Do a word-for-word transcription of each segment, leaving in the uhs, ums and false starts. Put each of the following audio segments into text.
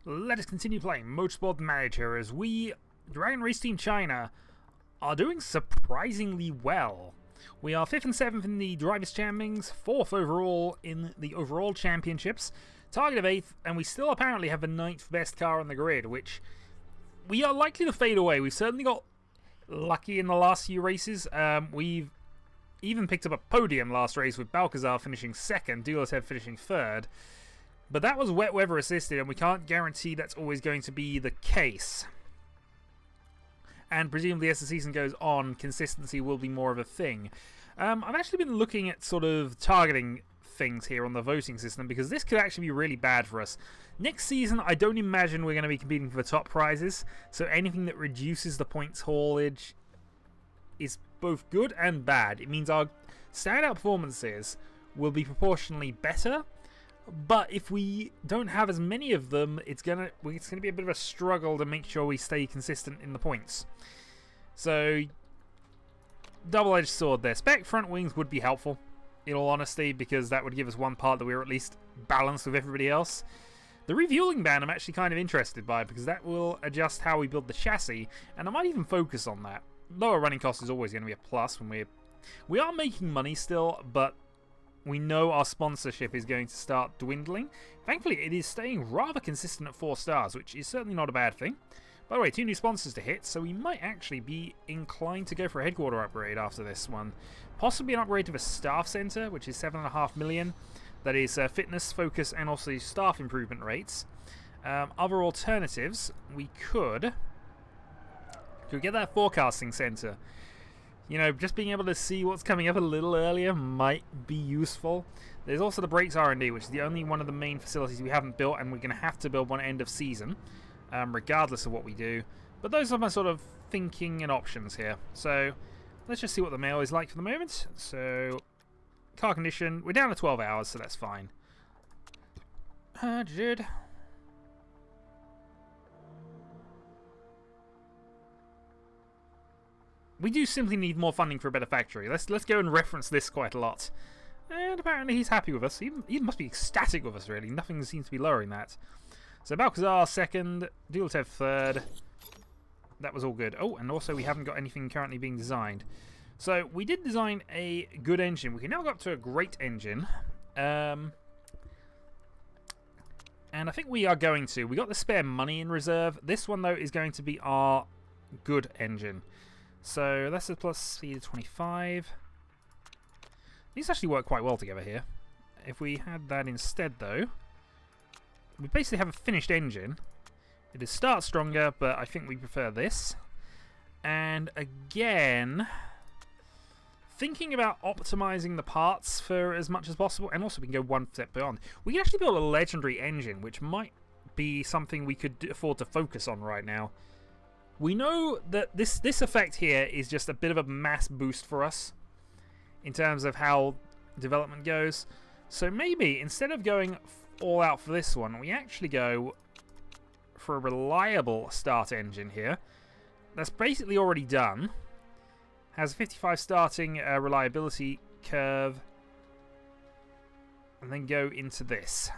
Let us continue playing Motorsport Manager as we, Dragon Race Team China, are doing surprisingly well. We are fifth and seventh in the Drivers' Champions, fourth overall in the overall championships, target of eighth, and we still apparently have the ninth best car on the grid, which we are likely to fade away. We've certainly got lucky in the last few races. Um, we've even picked up a podium last race with Balcazar finishing second, Dulatov finishing third. But that was wet weather assisted, and we can't guarantee that's always going to be the case. And presumably as the season goes on, consistency will be more of a thing. Um, I've actually been looking at sort of targeting things here on the voting system, because this could actually be really bad for us. Next season, I don't imagine we're going to be competing for the top prizes, so anything that reduces the points haulage is both good and bad. It means our standout performances will be proportionally better, but if we don't have as many of them, it's gonna it's gonna be a bit of a struggle to make sure we stay consistent in the points. So, double-edged sword there. Spec front wings would be helpful, in all honesty, because that would give us one part that we were at least balanced with everybody else. The refueling band I'm actually kind of interested by, because that will adjust how we build the chassis, and I might even focus on that. Lower running cost is always going to be a plus when we're... We are making money still, but we know our sponsorship is going to start dwindling. Thankfully, it is staying rather consistent at four stars, which is certainly not a bad thing. By the way, two new sponsors to hit, so we might actually be inclined to go for a headquarter upgrade after this one. Possibly an upgrade to the staff centre, which is seven point five million. That is uh, fitness, focus, and also staff improvement rates. Um, other alternatives, we could, could get that forecasting centre. You know, just being able to see what's coming up a little earlier might be useful. There's also the brakes R and D, which is the only one of the main facilities we haven't built, and we're going to have to build one end of season, um, regardless of what we do. But those are my sort of thinking and options here. So, let's just see what the mail is like for the moment. So, car condition, we're down to twelve hours, so that's fine. Uh, dude. We do simply need more funding for a better factory. Let's let's go and reference this quite a lot. And apparently he's happy with us. He, he must be ecstatic with us, really. Nothing seems to be lowering that. So Balcazar second, Dulatov third. That was all good. Oh, and also we haven't got anything currently being designed. So we did design a good engine. We can now go up to a great engine. Um, and I think we are going to. We got the spare money in reserve. This one, though, is going to be our good engine. So that's a plus speed of twenty-five. These actually work quite well together here. If we had that instead, though, we basically have a finished engine. It is start stronger, but I think we prefer this. And again, thinking about optimizing the parts for as much as possible, and also we can go one step beyond. We can actually build a legendary engine, which might be something we could afford to focus on right now. We know that this, this effect here is just a bit of a mass boost for us in terms of how development goes. So maybe instead of going all out for this one, we actually go for a reliable start engine here. That's basically already done. Has fifty-five starting uh, reliability curve. And then go into this.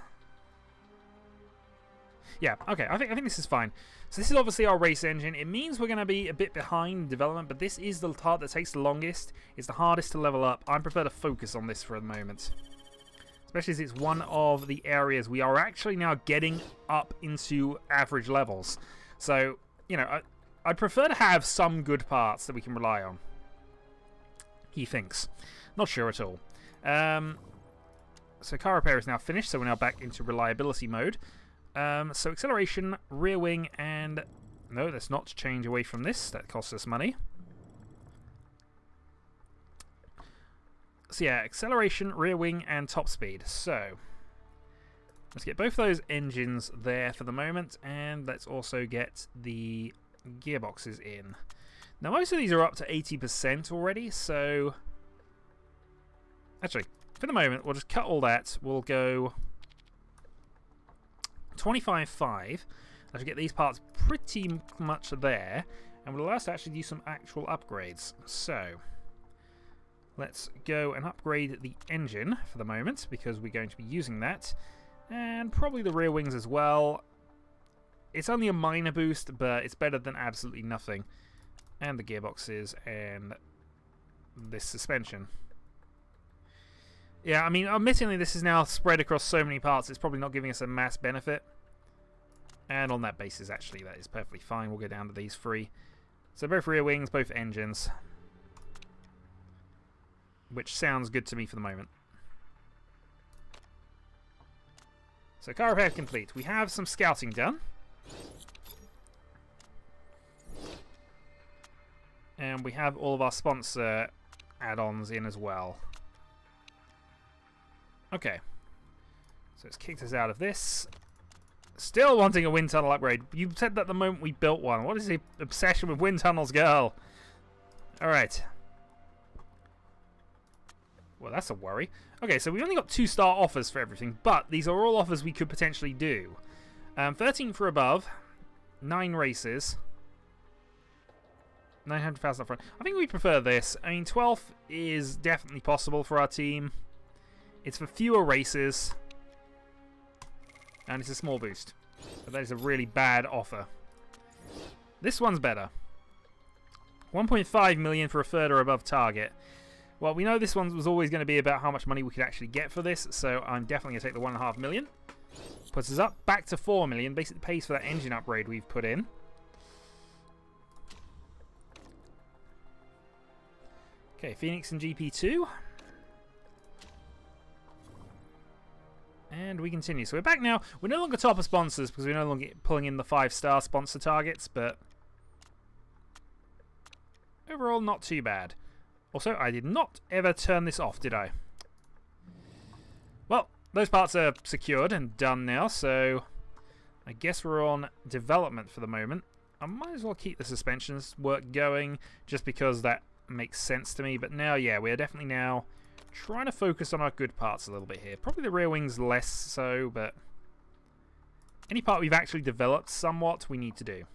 Yeah, okay, I think I think this is fine. So this is obviously our race engine. It means we're going to be a bit behind development, but this is the part that takes the longest. It's the hardest to level up. I prefer to focus on this for the moment. Especially as it's one of the areas we are actually now getting up into average levels. So, you know, I, I'd prefer to have some good parts that we can rely on. He thinks. Not sure at all. Um, so car repair is now finished, so we're now back into reliability mode. Um, so acceleration, rear wing, and no, let's not change away from this. That costs us money. So yeah, acceleration, rear wing, and top speed. So let's get both those engines there for the moment, and let's also get the gearboxes in. Now most of these are up to eighty percent already, so actually, for the moment, we'll just cut all that. We'll go twenty-five five. I should get these parts pretty much there, and we'll allow us to actually do some actual upgrades. So let's go and upgrade the engine for the moment, because we're going to be using that, and probably the rear wings as well. It's only a minor boost, but it's better than absolutely nothing. And the gearboxes and this suspension. Yeah, I mean, admittedly, this is now spread across so many parts, it's probably not giving us a mass benefit. And on that basis, actually, that is perfectly fine. We'll go down to these three. So both rear wings, both engines. Which sounds good to me for the moment. So car repair complete. We have some scouting done. And we have all of our sponsor add-ons in as well. Okay. So it's kicked us out of this. Still wanting a wind tunnel upgrade. You said that the moment we built one. What is the obsession with wind tunnels, girl? Alright. Well, that's a worry. Okay, so we only got two star offers for everything, but these are all offers we could potentially do. Um, thirteen for above. nine races. nine hundred thousand up front. I think we prefer this. I mean, twelfth is definitely possible for our team. It's for fewer races. And it's a small boost. But that is a really bad offer. This one's better. one point five million for a third or above target. Well, we know this one was always going to be about how much money we could actually get for this, so I'm definitely going to take the one point five million. Puts us up back to four million. Basically pays for that engine upgrade we've put in. Okay, Phoenix and G P two. And we continue. So we're back now. We're no longer top of sponsors because we're no longer pulling in the five star sponsor targets, but overall not too bad. Also, I did not ever turn this off, did I? Well, those parts are secured and done now, so I guess we're on development for the moment. I might as well keep the suspensions work going just because that makes sense to me. But now, yeah, we're definitely now trying to focus on our good parts a little bit here. Probably the rear wings less so, but any part we've actually developed somewhat, we need to do.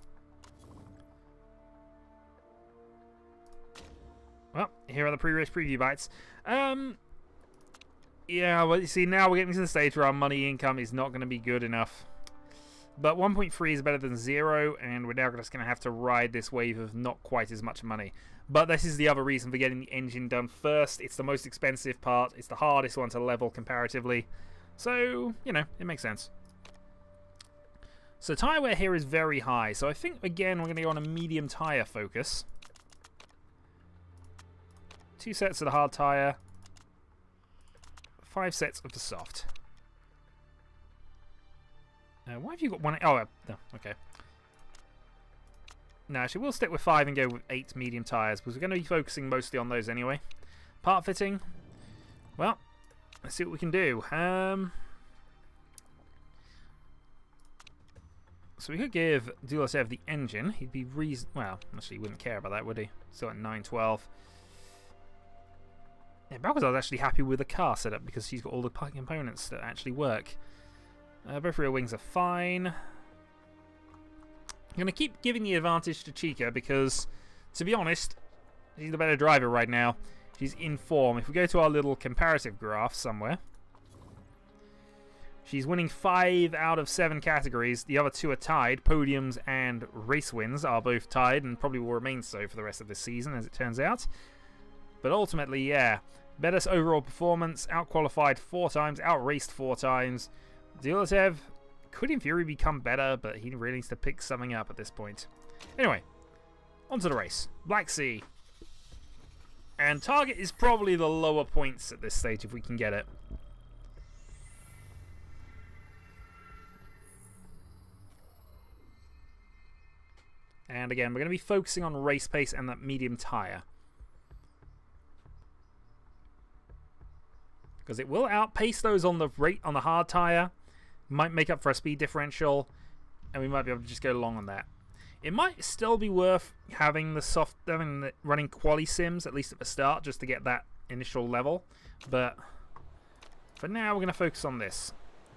Well, here are the pre-race preview bites. Um, yeah, well, you see, now we're getting to the stage where our money income is not going to be good enough. But one point three is better than zero, and we're now just going to have to ride this wave of not quite as much money. But this is the other reason for getting the engine done first. It's the most expensive part. It's the hardest one to level comparatively. So, you know, it makes sense. So tyre wear here is very high. So I think, again, we're going to go on a medium tyre focus. Two sets of the hard tyre. Five sets of the soft. Uh, why have you got one? Oh, uh, no, okay. No, actually, we'll stick with five and go with eight medium tyres because we're going to be focusing mostly on those anyway. Part fitting. Well, let's see what we can do. Um, so we could give Dulosev the engine. He'd be reason. Well, actually, he wouldn't care about that, would he? Still at nine twelve. Yeah, Balcazar's actually happy with the car setup because he's got all the components that actually work. Uh, both rear wings are fine. I'm going to keep giving the advantage to Chica because, to be honest, she's the better driver right now. She's in form. If we go to our little comparative graph somewhere, she's winning five out of seven categories. The other two are tied. Podiums and race wins are both tied and probably will remain so for the rest of this season, as it turns out. But ultimately, yeah, better overall performance, out-qualified four times, out-raced four times. Dulosev could in theory become better, but he really needs to pick something up at this point. Anyway, on to the race. Black Sea. And target is probably the lower points at this stage if we can get it. And again, we're going to be focusing on race pace and that medium tyre. Because it will outpace those on the rate on the hard tyre. Might make up for a speed differential. And we might be able to just go long on that. It might still be worth having the soft having the, running quali sims, at least at the start, just to get that initial level. But for now, we're going to focus on this.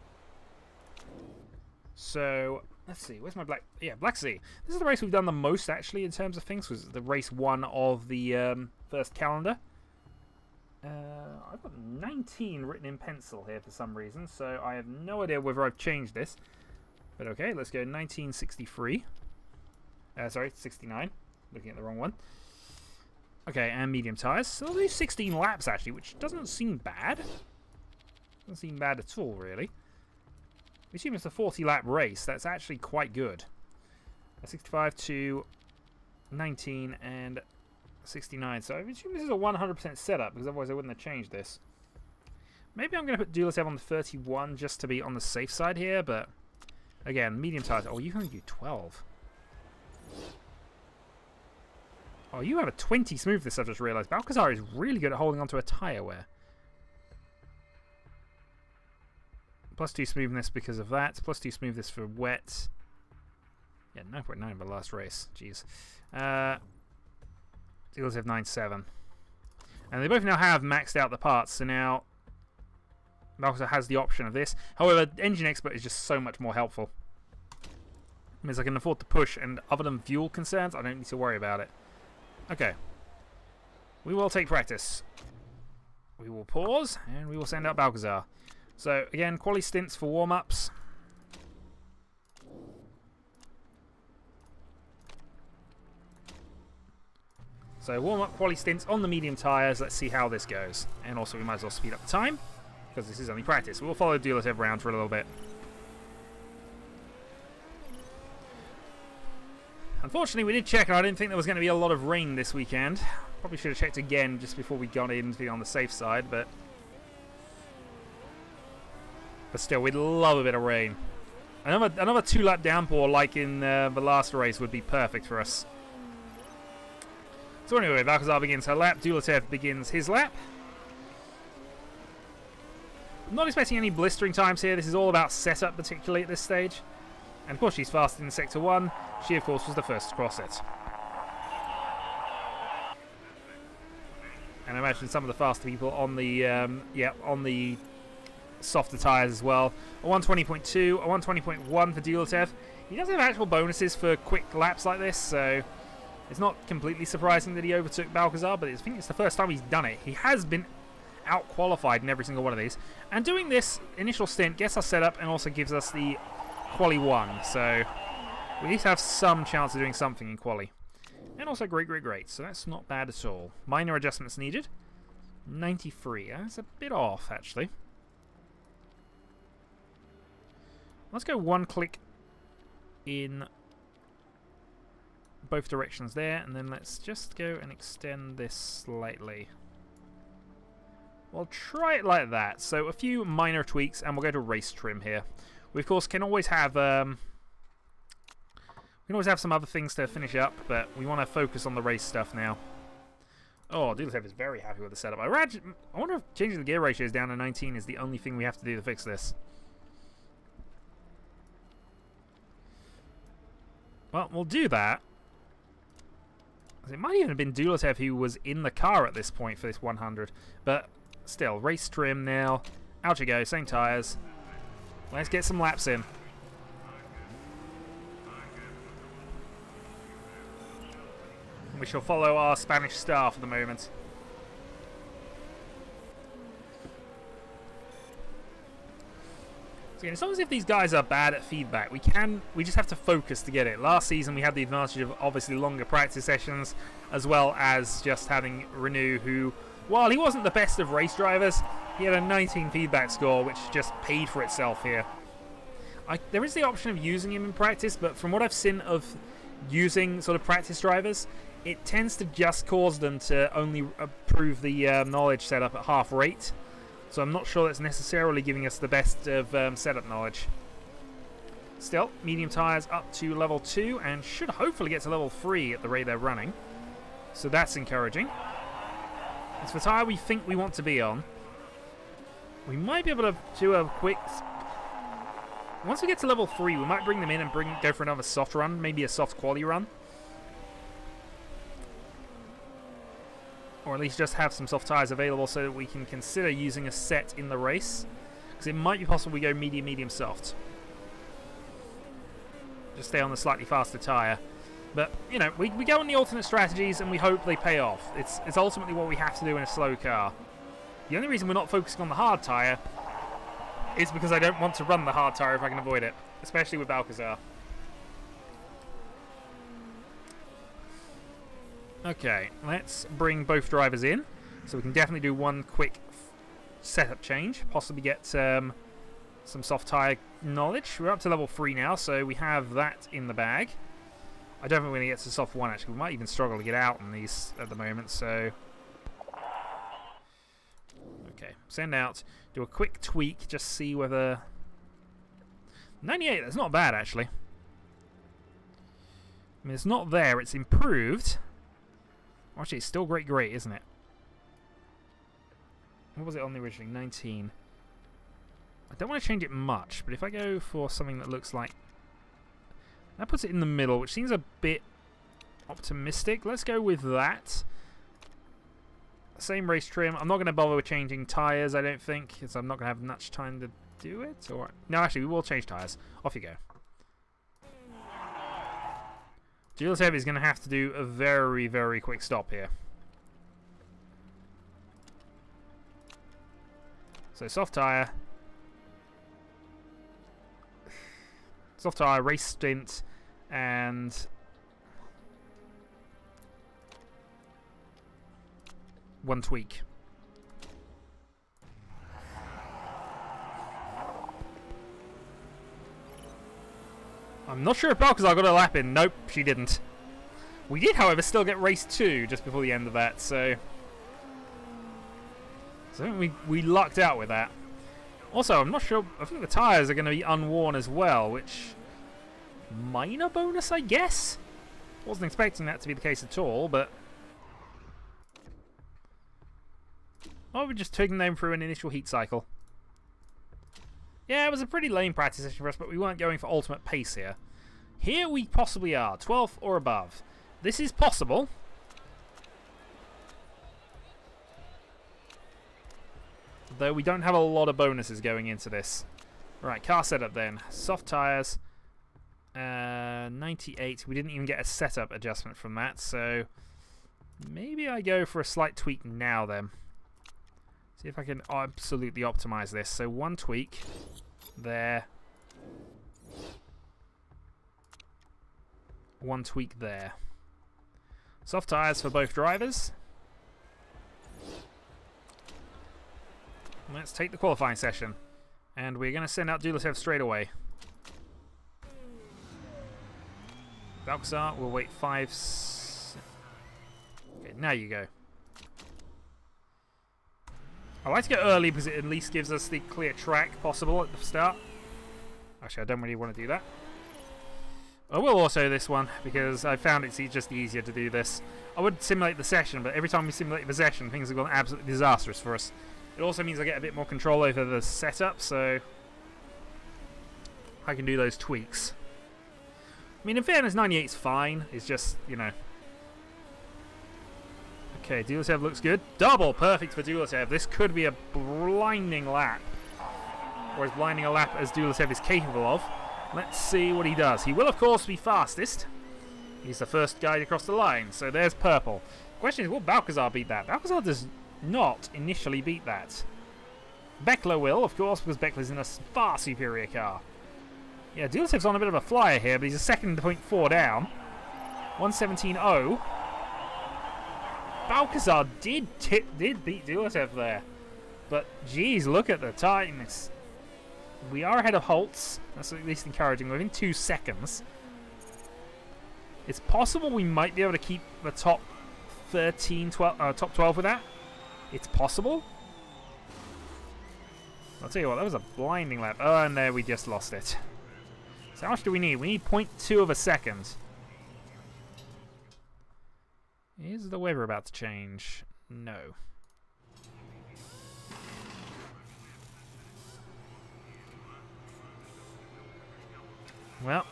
So, let's see. Where's my Black... Yeah, Black Sea. This is the race we've done the most, actually, in terms of things. Because it's the race one of the um, first calendar. Uh, I've got nineteen written in pencil here for some reason, so I have no idea whether I've changed this. But okay, let's go nineteen sixty-three. Uh, sorry, sixty-nine. Looking at the wrong one. Okay, and medium tyres. So they'll do sixteen laps, actually, which doesn't seem bad. Doesn't seem bad at all, really. We assume it's a forty lap race. That's actually quite good. sixty-five to nineteen and sixty-nine. So I assume this is a one hundred percent setup, because otherwise I wouldn't have changed this. Maybe I'm going to put Dualatev on the thirty-one just to be on the safe side here, but again, medium tyres. Oh, you can only do twelve. Oh, you have a twenty smoothness, I've just realised. Balcazar is really good at holding onto a tyre wear. Plus two smoothness because of that. Plus two smoothness for wet. Yeah, nine point nine for the last race. Jeez. Uh, Dualatev nine point seven. And they both now have maxed out the parts, so now Balcazar has the option of this. However, Engine Expert is just so much more helpful. It means I can afford to push, and other than fuel concerns, I don't need to worry about it. Okay. We will take practice. We will pause, and we will send out Balcazar. So, again, quali stints for warm-ups. So, warm-up quali stints on the medium tyres. Let's see how this goes. And also, we might as well speed up the time, because this is only practice. We'll follow Dualatev around for a little bit. Unfortunately, we did check, and I didn't think there was going to be a lot of rain this weekend. Probably should have checked again just before we got in to be on the safe side, but... But still, we'd love a bit of rain. Another, another two-lap downpour like in uh, the last race would be perfect for us. So anyway, Balcazar begins her lap. Dualatev begins his lap. I'm not expecting any blistering times here. This is all about setup, particularly at this stage. And of course, she's fast in Sector one. She, of course, was the first to cross it. And I imagine some of the faster people on the, um, yeah, on the softer tyres as well. A one twenty point two, a one twenty point one for Dualatev. He does have actual bonuses for quick laps like this, so it's not completely surprising that he overtook Balcazar, but I think it's the first time he's done it. He has been out-qualified in every single one of these. And doing this initial stint gets us set up and also gives us the Quali one, so we at least have some chance of doing something in Quali. And also great, great, great, so that's not bad at all. Minor adjustments needed. ninety-three, that's a bit off, actually. Let's go one click in both directions there, and then let's just go and extend this slightly. We'll try it like that. So a few minor tweaks, and we'll go to race trim here. We, of course, can always have um, we can always have some other things to finish up, but we want to focus on the race stuff now. Oh, Dualatev is very happy with the setup. I, I wonder if changing the gear ratios down to nineteen is the only thing we have to do to fix this. Well, we'll do that. It might even have been Dualatev who was in the car at this point for this one hundred. But still, race trim now. Out you go, same tyres. Let's get some laps in. We shall follow our Spanish star for the moment. So again, it's not as if these guys are bad at feedback. We can, we just have to focus to get it. Last season we had the advantage of obviously longer practice sessions, as well as just having Renault, who, while he wasn't the best of race drivers, he had a nineteen feedback score, which just paid for itself here. I, there is the option of using him in practice, but from what I've seen of using sort of practice drivers, it tends to just cause them to only approve the uh, knowledge setup at half rate. So I'm not sure that's necessarily giving us the best of um, setup knowledge. Still, medium tyres up to level two, and should hopefully get to level three at the rate they're running. So that's encouraging. It's the tyre we think we want to be on. We might be able to do a quick... Once we get to level three, we might bring them in and bring go for another soft run, maybe a soft quali run. Or at least just have some soft tyres available so that we can consider using a set in the race. Because it might be possible we go medium, medium, soft. Just stay on the slightly faster tyre. But, you know, we, we go on the alternate strategies and we hope they pay off. It's, it's ultimately what we have to do in a slow car. The only reason we're not focusing on the hard tyre is because I don't want to run the hard tyre if I can avoid it. especially with Balcazar. Okay, let's bring both drivers in, so we can definitely do one quick setup change, possibly get um, some soft tyre knowledge. We're up to level three now, so we have that in the bag. I don't think we're going to get to soft one, actually. We might even struggle to get out on these at the moment, so... Okay, send out, do a quick tweak, just see whether... ninety-eight, that's not bad, actually. I mean, it's not there, it's improved. Actually, it's still great, great, isn't it? What was it on the originally? nineteen. I don't want to change it much, but if I go for something that looks like... That puts it in the middle, which seems a bit optimistic. Let's go with that. Same race trim. I'm not going to bother with changing tyres, I don't think, because I'm not going to have much time to do it. Or no, actually, we will change tyres. Off you go. Jules Heavy is going to have to do a very, very quick stop here. So, soft tyre. Soft tyre, race stint, and... one tweak. I'm not sure if Balcazar got a lap in. Nope, she didn't. We did, however, still get race two just before the end of that, so... So I think we, we lucked out with that. Also, I'm not sure... I think the tyres are going to be unworn as well, which... minor bonus, I guess? Wasn't expecting that to be the case at all, but... Oh, we're just taking them through an initial heat cycle. Yeah, it was a pretty lame practice session for us, but we weren't going for ultimate pace here. Here we possibly are, twelfth or above. This is possible. Though we don't have a lot of bonuses going into this. Right, car setup then. Soft tyres. Uh, ninety-eight. We didn't even get a setup adjustment from that, so... maybe I go for a slight tweak now then. See if I can absolutely optimize this. So one tweak there. One tweak there. Soft tyres for both drivers. Let's take the qualifying session. And we're going to send out Dulesev straight away. Balcazar will wait five... S okay, now you go. I like to get early because it at least gives us the clear track possible at the start. Actually, I don't really want to do that. I will also this one because I found it's just easier to do this. I would simulate the session, but every time we simulate the session, things have gone absolutely disastrous for us. It also means I get a bit more control over the setup, so I can do those tweaks. I mean, in fairness, ninety-eight's fine. It's just, you know... Okay, Dulesev looks good. Double perfect for Dulesev. This could be a blinding lap. Or as blinding a lap as Dulesev is capable of. Let's see what he does. He will, of course, be fastest. He's the first guy to cross the line. So there's purple. Question is, will Balcazar beat that? Balcazar does not initially beat that. Beckler will, of course, because Beckler's in a far superior car. Yeah, Dulesev's on a bit of a flyer here, but he's a second point four down. one seventeen oh. Balcazar did tip, did beat Dulesev there. But, geez, look at the tightness. We are ahead of Holtz. That's at least encouraging. We're within two seconds. It's possible we might be able to keep the top thirteen, twelve, uh, top twelve with that. It's possible. I'll tell you what, that was a blinding lap. Oh, and there we just lost it. So how much do we need? We need zero point two of a second. Is the weather about to change? No. Well,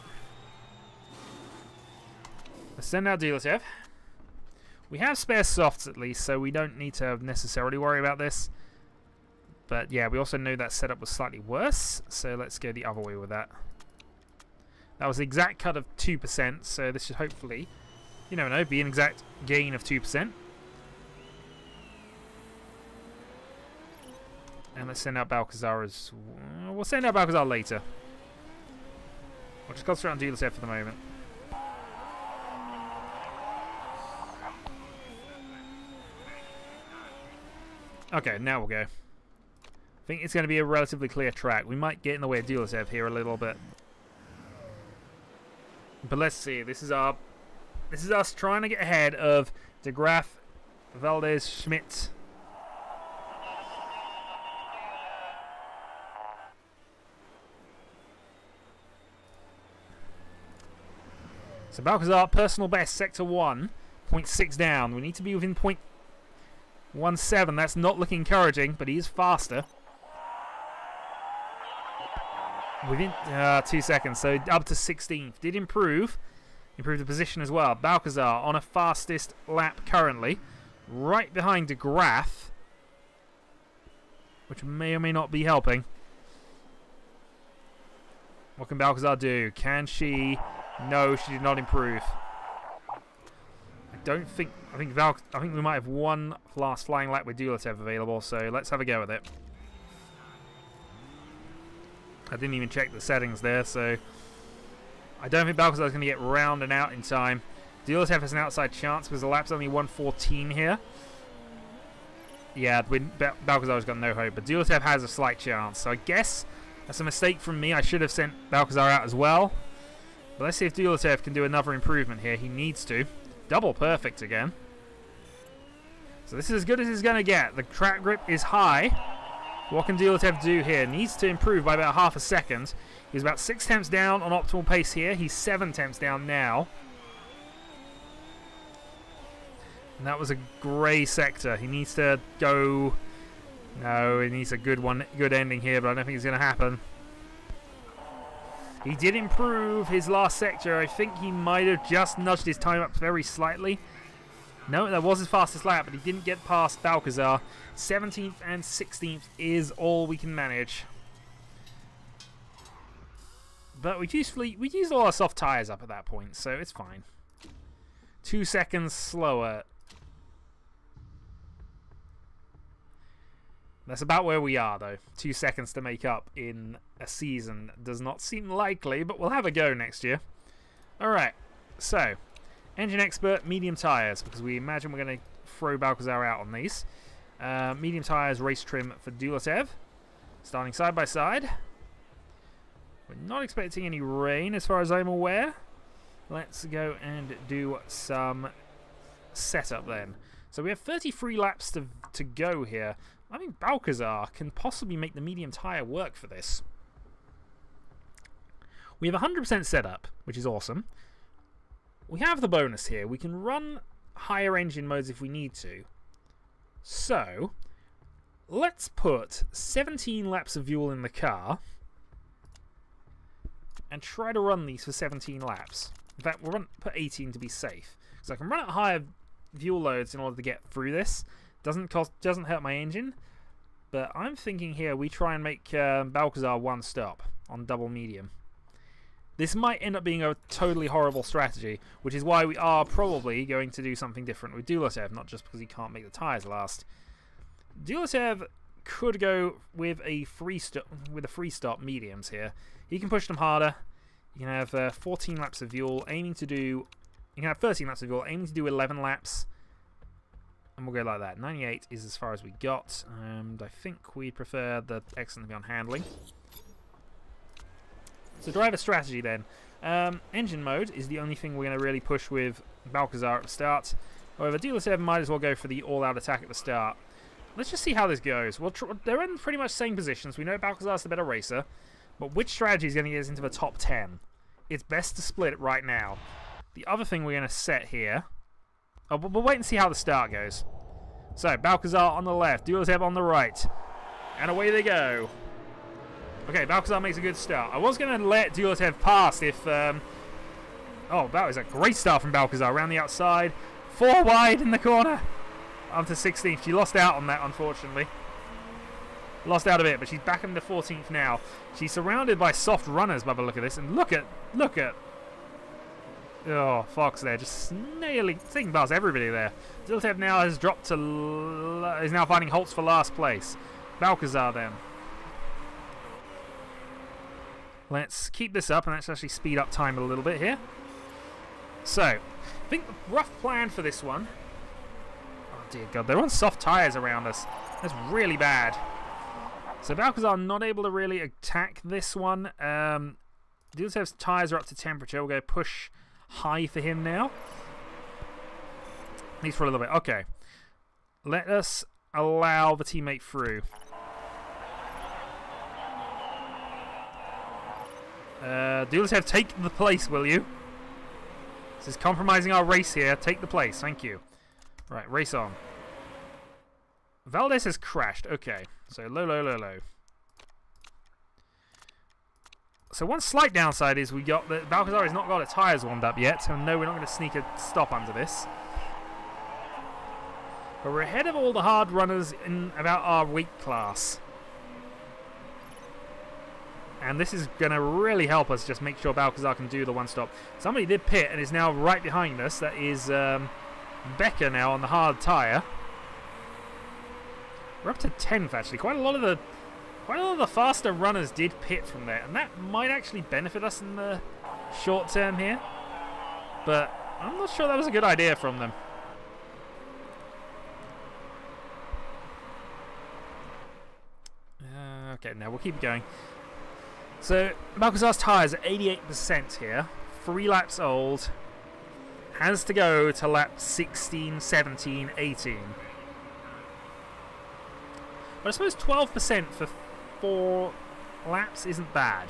let's send out Dulesev. We have spare softs at least, so we don't need to necessarily worry about this. But yeah, we also know that setup was slightly worse, so let's go the other way with that. That was the exact cut of two percent, so this should hopefully, you never know, be an exact gain of two percent. And let's send out Balcazar as well. We'll send out Balcazar later. We'll just concentrate on Dulesev for the moment. Okay, now we'll go. I think it's going to be a relatively clear track. We might get in the way of Dulesev here a little bit. But let's see. This is our, this is us trying to get ahead of De Graaf, Valdez, Schmidt. So Balcazar, personal best, sector one, zero point six down. We need to be within zero point one seven. That's not looking encouraging, but he is faster. Within uh, two seconds, so up to sixteenth. Did improve. Improved the position as well. Balcazar on a fastest lap currently. Right behind De Graaf, which may or may not be helping. What can Balcazar do? Can she... No, she did not improve. I don't think... I think Val, I think we might have one last flying lap with Dulesev available, so let's have a go with it. I didn't even check the settings there, so... I don't think Balcazar is going to get round and out in time. Dulesev has an outside chance because the lap's only one fourteen here. Yeah, Balcazar's got no hope, but Dulesev has a slight chance. So I guess that's a mistake from me. I should have sent Balcazar out as well. But let's see if Dulesev can do another improvement here. He needs to. Double perfect again. So this is as good as he's going to get. The track grip is high. What can Dulesev do here? Needs to improve by about half a second. He's about six tenths down on optimal pace here. He's seven tenths down now. And that was a grey sector. He needs to go... No, he needs a good one, good ending here, but I don't think it's going to happen. He did improve his last sector. I think he might have just nudged his time up very slightly. No, that was his fastest lap, but he didn't get past Balcazar. seventeenth and sixteenth is all we can manage. But we usually we used all our soft tyres up at that point, so it's fine. Two seconds slower. That's about where we are, though. Two seconds to make up in a season does not seem likely, but we'll have a go next year. Alright, so, engine expert, medium tyres, because we imagine we're going to throw Balcazar out on these. Uh, medium tyres, race trim for Dulesev. Starting side by side. We're not expecting any rain as far as I'm aware. Let's go and do some setup then. So we have thirty-three laps to, to go here. I think Balcazar can possibly make the medium tyre work for this. We have one hundred percent setup, which is awesome. We have the bonus here. We can run higher engine modes if we need to. So, let's put seventeen laps of fuel in the car and try to run these for seventeen laps. In fact, we'll run, put eighteen to be safe. So I can run at higher fuel loads in order to get through this. Doesn't cost, doesn't hurt my engine, but I'm thinking here we try and make uh, Balcazar one stop on double medium. This might end up being a totally horrible strategy, which is why we are probably going to do something different with Dulesev, not just because he can't make the tyres last. Dulesev could go with a free stop, with a free stop mediums here. He can push them harder. You can have uh, fourteen laps of fuel, aiming to do. You can have thirteen laps of fuel, aiming to do eleven laps. And we'll go like that. ninety-eight is as far as we got. And I think we prefer the excellent to be on handling. So driver strategy then. Um, engine mode is the only thing we're going to really push with Balcazar at the start. However, Dulesev might as well go for the all-out attack at the start. Let's just see how this goes. We'll tr they're in pretty much the same positions. We know Balcazar's the better racer. But which strategy is going to get us into the top ten? It's best to split it right now. The other thing we're going to set here... Oh, but we'll wait and see how the start goes. So, Balcazar on the left, Dulesev on the right. And away they go. Okay, Balcazar makes a good start. I was going to let Dulesev pass if... Um... Oh, that was a great start from Balcazar. Around the outside. Four wide in the corner. Up to sixteenth. She lost out on that, unfortunately. Lost out of it, but she's back in the fourteenth now. She's surrounded by soft runners by the look of this. And look at... Look at... Oh, Fox there, just snailing, taking past everybody there. Dulesev now has dropped to, l is now finding Holtz for last place. Balcazar then. Let's keep this up and let's actually speed up time a little bit here. So, I think the rough plan for this one... Oh dear God, they're on soft tyres around us. That's really bad. So Balcazar not able to really attack this one. Um, Dulcev's tyres are up to temperature. We'll go push high for him now. At least for a little bit. Okay. Let us allow the teammate through. Uh, Dulcev, take the place, will you? This is compromising our race here. Take the place. Thank you. Right, race on. Valdez has crashed. Okay, so low, low, low, low. So one slight downside is we got that Balcazar has not got its tyres warmed up yet, so no, we're not going to sneak a stop under this. But we're ahead of all the hard runners in about our weight class. And this is going to really help us just make sure Balcazar can do the one-stop. Somebody did pit and is now right behind us. That is um, Becker now on the hard tyre. We're up to tenth actually. Quite a lot of the quite a lot of the faster runners did pit from there, and that might actually benefit us in the short term here. But I'm not sure that was a good idea from them. Uh, okay, now we'll keep going. So, Balcazar's tyres are eighty-eight percent here. Three laps old. Has to go to lap sixteen, seventeen, eighteen. But I suppose twelve percent for four laps isn't bad.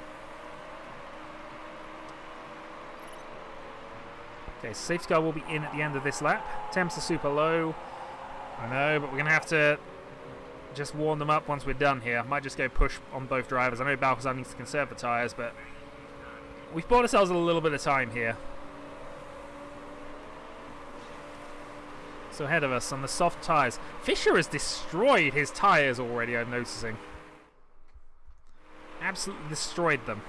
Okay, safety car will be in at the end of this lap. Temps are super low. I know, but we're going to have to just warm them up once we're done here. I might just go push on both drivers. I know Balcazar needs to conserve the tyres, but we've bought ourselves a little bit of time here. So ahead of us on the soft tyres. Fisher has destroyed his tyres already, I'm noticing. Absolutely destroyed them.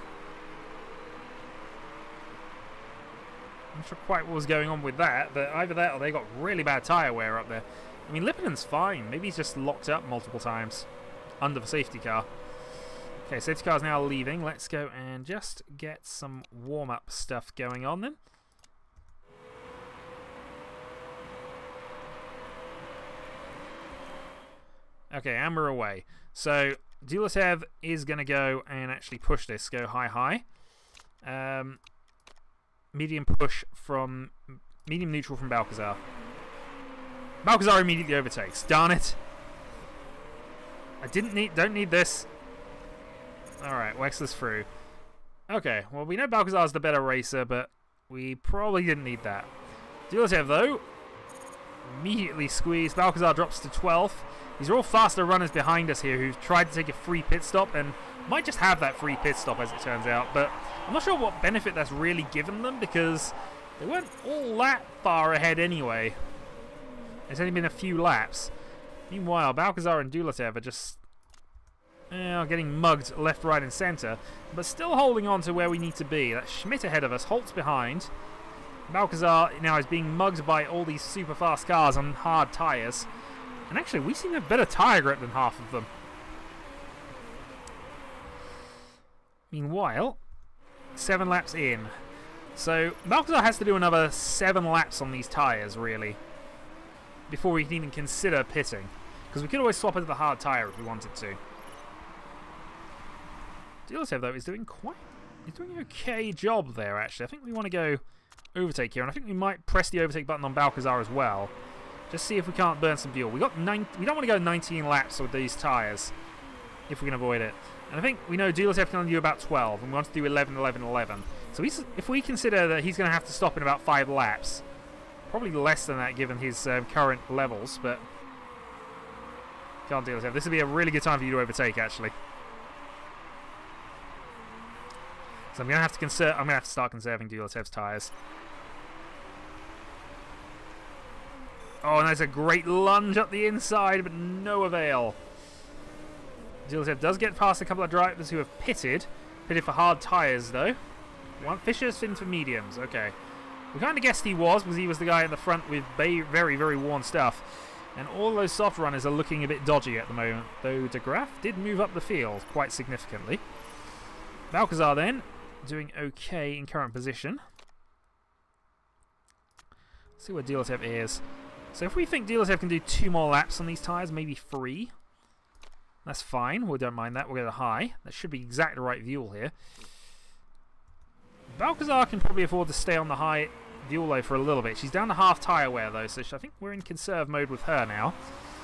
I'm not sure quite what was going on with that, but either that or they got really bad tyre wear up there. I mean, Lippenen's fine. Maybe he's just locked up multiple times under the safety car. Okay, safety car's now leaving. Let's go and just get some warm-up stuff going on then. Okay, and we're away. So, Dulcev is going to go and actually push this. Go high, high. Um, medium push from... Medium neutral from Balcazar. Balcazar immediately overtakes. Darn it. I didn't need... Don't need this. Alright, Wexler's through. Okay, well, we know Balcazar's the better racer, but we probably didn't need that. Dulcev, though, immediately squeezed. Balcazar drops to twelfth. These are all faster runners behind us here who've tried to take a free pit stop and might just have that free pit stop as it turns out. But I'm not sure what benefit that's really given them because they weren't all that far ahead anyway. It's only been a few laps. Meanwhile, Balcazar and Dulcev are just uh, getting mugged left, right and centre, but still holding on to where we need to be. That's Schmidt ahead of us, Holt's behind. Balcazar now is being mugged by all these super fast cars on hard tyres. And actually, we seem to have better tyre grip than half of them. Meanwhile, seven laps in. So, Balcazar has to do another seven laps on these tyres, really, before we can even consider pitting. Because we could always swap into the hard tyre if we wanted to. Dulcev, though, is doing quite... He's doing an okay job there, actually. I think we want to go overtake here, and I think we might press the overtake button on Balcazar as well. Just see if we can't burn some fuel. We got nine, we don't want to go nineteen laps with these tyres if we can avoid it. And I think we know Dulcev can only do about twelve, and we want to do eleven, eleven, eleven. So he's, if we consider that he's going to have to stop in about five laps, probably less than that given his uh, current levels, but can't Dulcev. This would be a really good time for you to overtake, actually. So I'm going to have to conserve. I'm going to have to start conserving Dulcev's tyres. Oh, and there's a great lunge up the inside, but no avail. Dulcev does get past a couple of drivers who have pitted. Pitted for hard tyres, though. One Fisher's in for mediums. Okay. We kind of guessed he was, because he was the guy in the front with very, very worn stuff. And all those soft runners are looking a bit dodgy at the moment. Though De Graaf did move up the field quite significantly. Balcazar then, doing okay in current position. Let's see where Dulatev is. So if we think Dulatev can do two more laps on these tyres, maybe three, that's fine. We don't mind that. We'll go to high. That should be exactly the right fuel here. Balcazar can probably afford to stay on the high fuel low for a little bit. She's down to half tyre wear though, so I think we're in conserve mode with her now.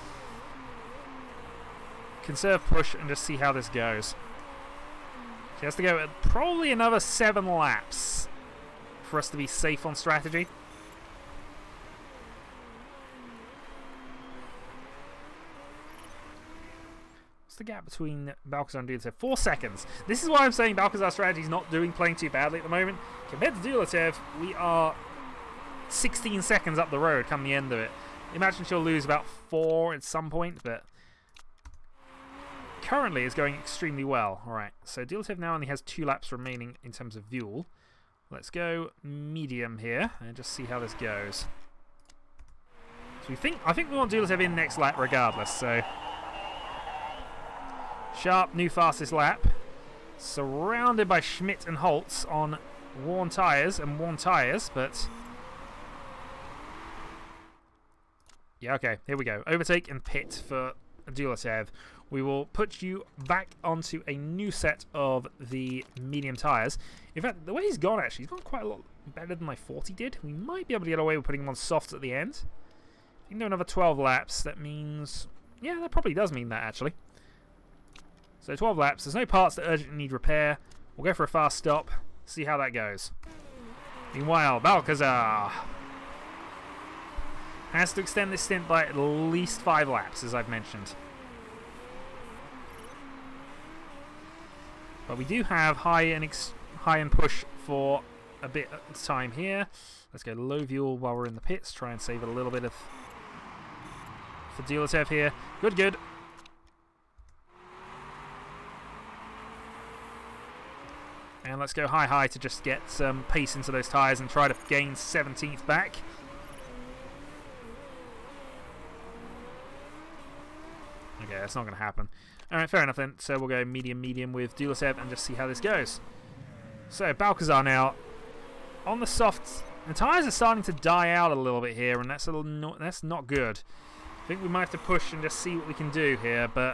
Conserve, push, and just see how this goes. She has to go at probably another seven laps for us to be safe on strategy. What's the gap between Balcazar and Dulatev? Four seconds. This is why I'm saying Balcazar's strategy is not doing playing too badly at the moment. Compared to Dulatev, we are sixteen seconds up the road come the end of it. Imagine she'll lose about four at some point, but currently it's going extremely well. Alright, so Dulatev now only has two laps remaining in terms of fuel. Let's go medium here and just see how this goes. So we think I think we want Dulatev in next lap regardless, so Sharp, new fastest lap. Surrounded by Schmidt and Holtz on worn tyres and worn tyres, but yeah, okay, here we go. Overtake and pit for Dulatev. We will put you back onto a new set of the medium tyres. In fact, the way he's gone, actually, he's gone quite a lot better than I thought he did. We might be able to get away with putting him on softs at the end. If you can do another twelve laps, that means... yeah, that probably does mean that, actually. So twelve laps. There's no parts that urgently need repair. We'll go for a fast stop, see how that goes. Meanwhile, Balcazar has to extend this stint by at least five laps, as I've mentioned. But we do have high and ex high and push for a bit of time here. Let's go low fuel while we're in the pits. Try and save a little bit of for Dulatev here. Good, good. And let's go high, high to just get some pace into those tyres and try to gain seventeenth back. Okay, that's not going to happen. Alright, fair enough then. So we'll go medium, medium with Dulatev and just see how this goes. So, Balcazar now on the softs. The tyres are starting to die out a little bit here, and that's a little no, that's not good. I think we might have to push and just see what we can do here, but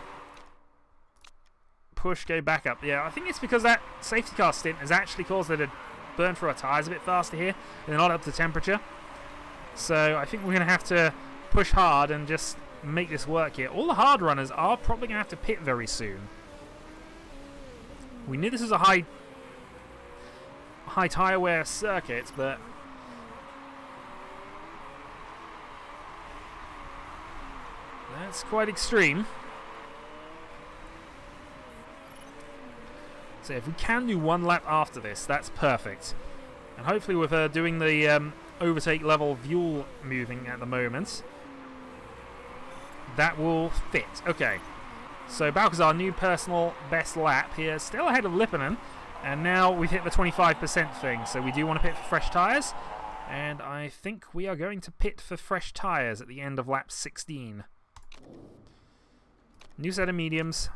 push, go back up. Yeah, I think it's because that safety car stint has actually caused her to burn through our tyres a bit faster here. They're not up to temperature. So I think we're going to have to push hard and just make this work here. All the hard runners are probably going to have to pit very soon. We knew this was a high high tyre wear circuit, but that's quite extreme. So if we can do one lap after this, that's perfect. And hopefully with her doing the um, overtake level fuel moving at the moment, that will fit. Okay. So Balcazar, new personal best lap here. Still ahead of Lipponen. And now we've hit the twenty-five percent thing. So we do want to pit for fresh tyres. And I think we are going to pit for fresh tyres at the end of lap sixteen. New set of mediums.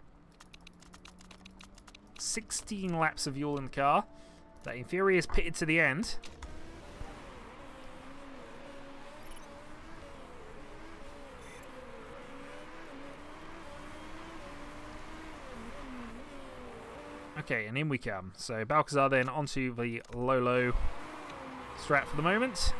sixteen laps of fuel in the car. That in theory is pitted to the end. Okay, and in we come. So Balcazar then onto the low low strat for the moment.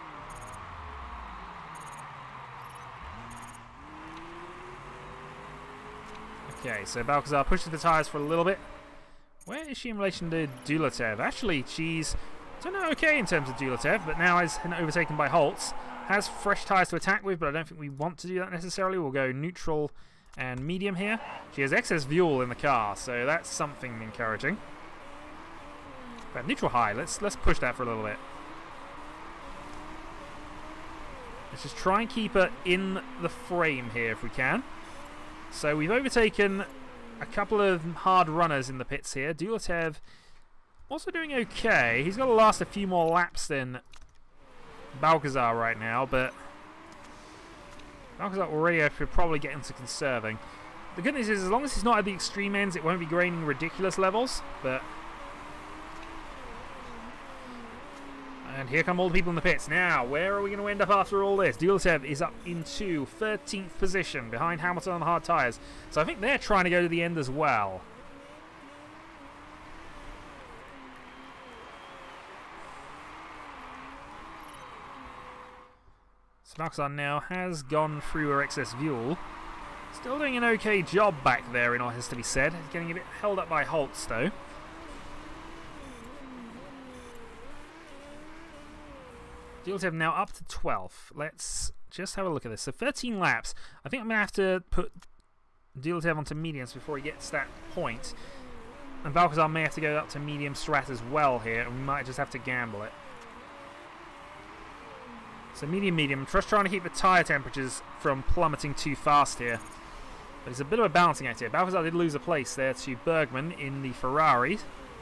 Okay, so Balcazar pushes the tyres for a little bit. Where is she in relation to Dulatev? Actually, she's done okay in terms of Dulatev, but now is overtaken by Holtz. Has fresh tyres to attack with, but I don't think we want to do that necessarily. We'll go neutral and medium here. She has excess fuel in the car, so that's something encouraging. But neutral high, let's let's push that for a little bit. Let's just try and keep her in the frame here if we can. So we've overtaken a couple of hard runners in the pits here. Dulatev also doing okay. He's got to last a few more laps than Balcazar right now, but Balcazar already should probably get into conserving. The good news is, as long as it's not at the extreme ends, it won't be graining ridiculous levels, but... And here come all the people in the pits. Now, where are we going to end up after all this? Duletev is up into thirteenth position, behind Hamilton on hard tyres. So I think they're trying to go to the end as well. Sparkson now has gone through her excess fuel. Still doing an okay job back there, in all has to be said. Getting a bit held up by Holtz, though. Duletev now up to twelfth. Let's just have a look at this. So thirteen laps. I think I'm going to have to put Duletev onto mediums before he gets that point. And Balcazar may have to go up to medium strat as well here, and we might just have to gamble it. So medium, medium. Just trying to keep the tyre temperatures from plummeting too fast here. But it's a bit of a balancing act here. Balcazar did lose a place there to Bergman in the Ferrari.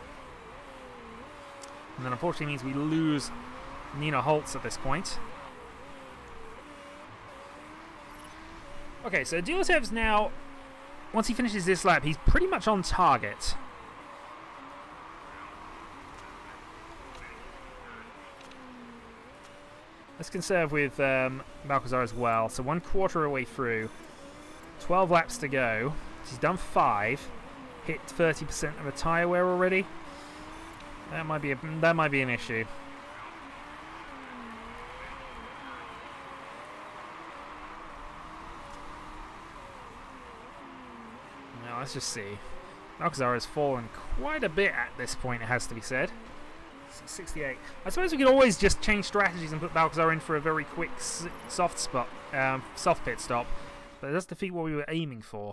And then unfortunately means we lose Nina Holtz at this point. Okay, so Duletev's now, once he finishes this lap, he's pretty much on target. Let's conserve with um, Balcazar as well. So one quarter of the way through. twelve laps to go. He's done five. Hit thirty percent of the tyre wear already. That might be a, that might be an issue. Now let's just see. Balcazar has fallen quite a bit at this point, it has to be said. sixty-eight. I suppose we could always just change strategies and put Balcazar in for a very quick soft spot, um, soft pit stop. But it does defeat what we were aiming for.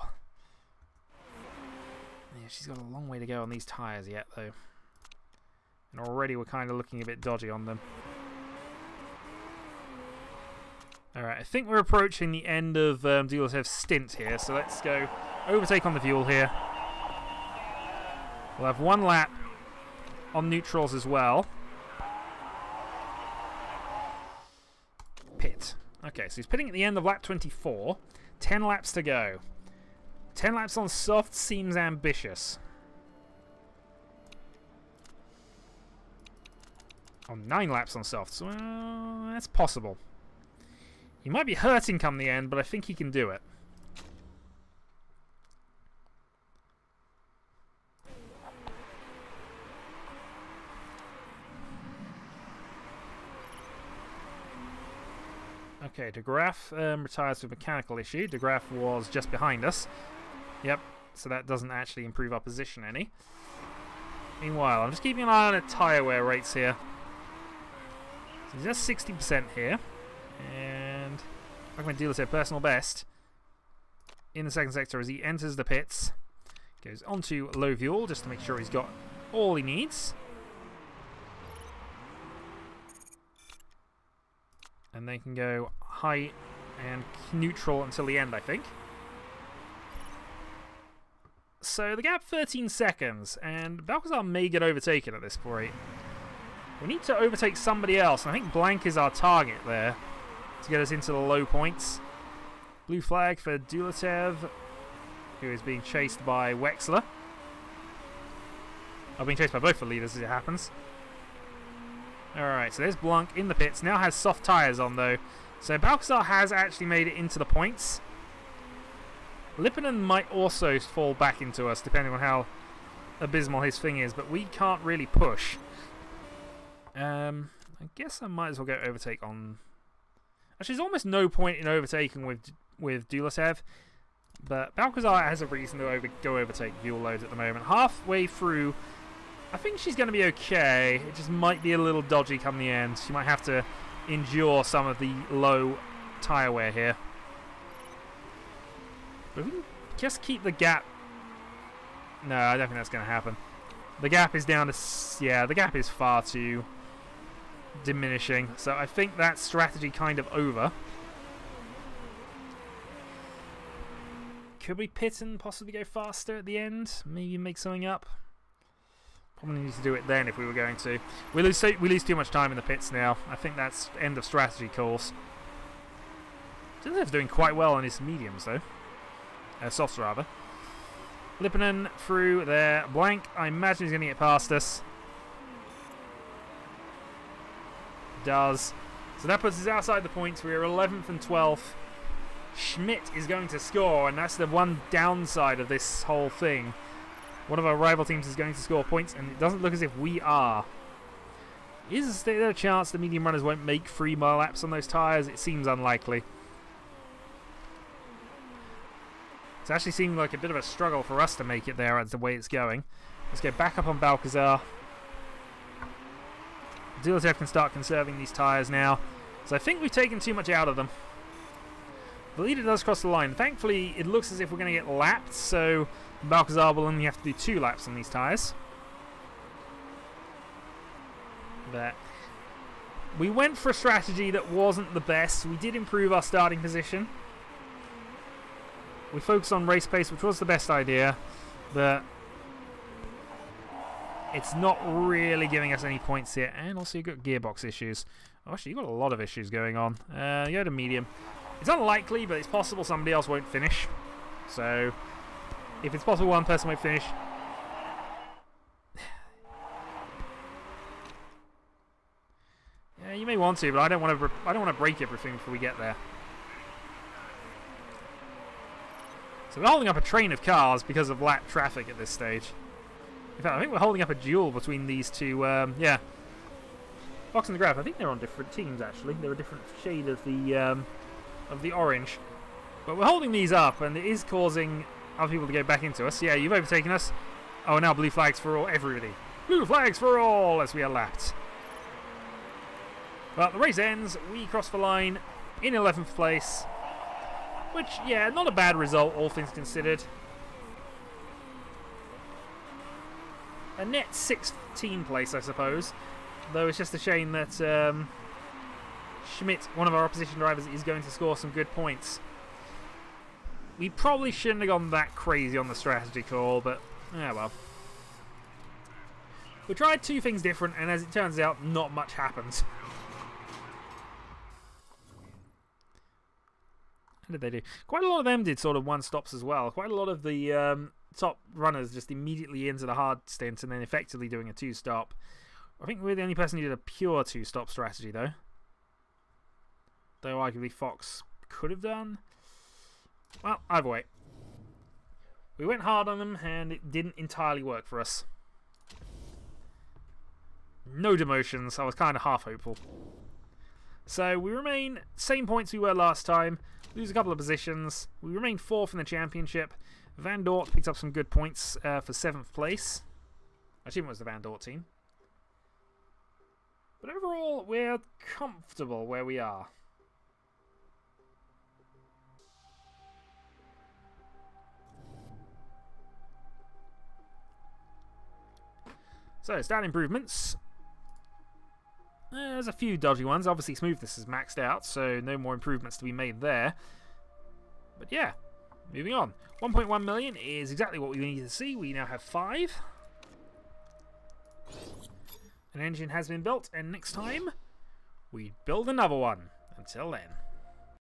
Yeah, she's got a long way to go on these tyres yet, though. And already we're kind of looking a bit dodgy on them. Alright, I think we're approaching the end of um, Duletev's stint here, so let's go overtake on the fuel here. We'll have one lap on neutrals as well. Pit. Okay, so he's pitting at the end of lap twenty-four. ten laps to go. ten laps on soft seems ambitious. Oh, nine laps on softs. Well, that's possible. He might be hurting come the end, but I think he can do it. Okay, De Graaf um, retires with a mechanical issue. De Graaf was just behind us. Yep, so that doesn't actually improve our position any. Meanwhile, I'm just keeping an eye on the tyre wear rates here. So he's just sixty percent here. And I'm going to deal with their personal best in the second sector as he enters the pits. Goes onto low fuel just to make sure he's got all he needs. And they can go high and neutral until the end, I think. So the gap thirteen seconds, and Balcazar may get overtaken at this point. We need to overtake somebody else, and I think Blank is our target there to get us into the low points. Blue flag for Duletev, who is being chased by Wexler. Oh, being chased by both the leaders as it happens. Alright, so there's Blanc in the pits. Now has soft tyres on, though. So Balcazar has actually made it into the points. Lipinen might also fall back into us, depending on how abysmal his thing is, but we can't really push. Um, I guess I might as well go overtake on... Actually, there's almost no point in overtaking with with Duletev, but Balcazar has a reason to over, go overtake fuel loads at the moment. Halfway through... I think she's going to be okay. It just might be a little dodgy come the end. She might have to endure some of the low tyre wear here. But if we can just keep the gap... No, I don't think that's going to happen. The gap is down to... Yeah, the gap is far too diminishing. So I think that strategy kind of over. Could we pit and possibly go faster at the end? Maybe make something up? Probably need to do it then if we were going to. We lose, so, we lose too much time in the pits now. I think that's end of strategy calls. Duletev's doing quite well on his mediums though. Uh, softs, rather. Lipponen through there. Blank. I imagine he's going to get past us. Does. So that puts us outside the points. We are eleventh and twelfth. Schmidt is going to score, and that's the one downside of this whole thing. One of our rival teams is going to score points, and it doesn't look as if we are. Is there a chance the medium runners won't make three mile laps on those tyres? It seems unlikely. It's actually seeming like a bit of a struggle for us to make it there as the way it's going. Let's go back up on Balcazar. Zolotev can start conserving these tyres now. So I think we've taken too much out of them. The leader does cross the line. Thankfully, it looks as if we're going to get lapped, so Balcazar will only have to do two laps on these tyres. There. We went for a strategy that wasn't the best. We did improve our starting position. We focused on race pace, which was the best idea, but it's not really giving us any points here. And also, you've got gearbox issues. Oh, actually, you've got a lot of issues going on. Uh, you go to medium. It's unlikely, but it's possible somebody else won't finish. So, if it's possible one person won't finish, yeah, you may want to, but I don't want to. I don't want to break everything before we get there. So we're holding up a train of cars because of lap traffic at this stage. In fact, I think we're holding up a duel between these two. Um, yeah, Fox and the Graf. I think they're on different teams actually. They're a different shade of the um, of the orange. But we're holding these up, and it is causing other people to go back into us. Yeah, you've overtaken us. Oh, now blue flags for all, everybody. Blue flags for all as we are lapped. Well, the race ends. We cross the line in eleventh place. Which, yeah, not a bad result, all things considered. A net sixteenth place, I suppose. Though it's just a shame that um, Schmidt, one of our opposition drivers, is going to score some good points. We probably shouldn't have gone that crazy on the strategy call, but, yeah, well. We tried two things different, and as it turns out, not much happened. What did they do? Quite a lot of them did sort of one stops as well. Quite a lot of the um, top runners just immediately into the hard stint and then effectively doing a two stop. I think we're the only person who did a pure two stop strategy though. Though arguably Fox could have done. Well, either way. We went hard on them and it didn't entirely work for us. No demotions. I was kind of half hopeful. So we remain same points we were last time. Lose a couple of positions. We remain fourth in the championship. Van Dort picked up some good points uh, for seventh place. I assume it was the Van Dort team. But overall, we're comfortable where we are. So, stat improvements. There's a few dodgy ones. Obviously, smoothness is maxed out, so no more improvements to be made there. But yeah, moving on. one point one million is exactly what we need to see. We now have five. An engine has been built, and next time, we build another one. Until then.